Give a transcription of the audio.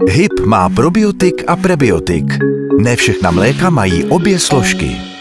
HIP má probiotik a prebiotik. Ne všechna mléka mají obě složky.